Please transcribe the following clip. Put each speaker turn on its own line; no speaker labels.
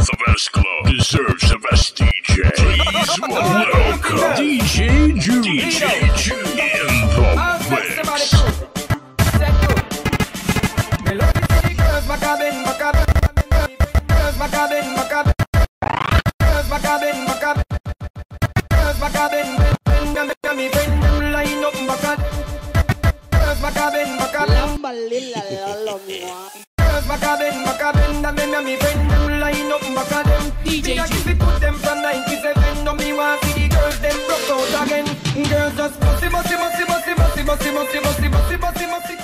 The best club deserves the best DJ. Please welcome DJ Ju. DJ Ju in the mix.
DJ G. Put them from 97. No me want see the girls them broke out again. Girls just bossy, bossy, bossy, bossy, bossy, bossy, bossy, bossy, bossy, bossy, bossy.